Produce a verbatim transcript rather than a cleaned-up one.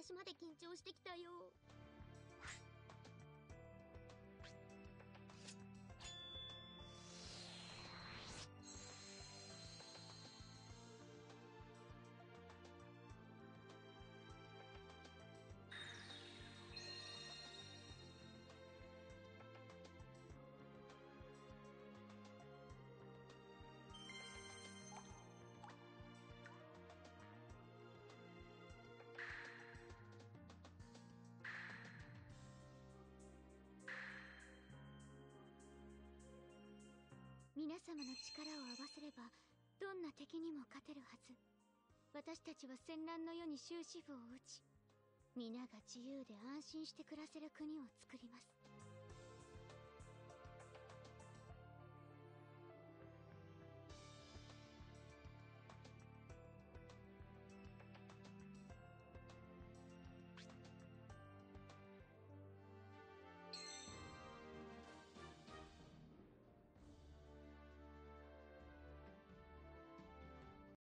私まで緊張してきたよ。皆様の力を合わせればどんな敵にも勝てるはず。私たちは戦乱の世に終止符を打ち、皆が自由で安心して暮らせる国を作ります。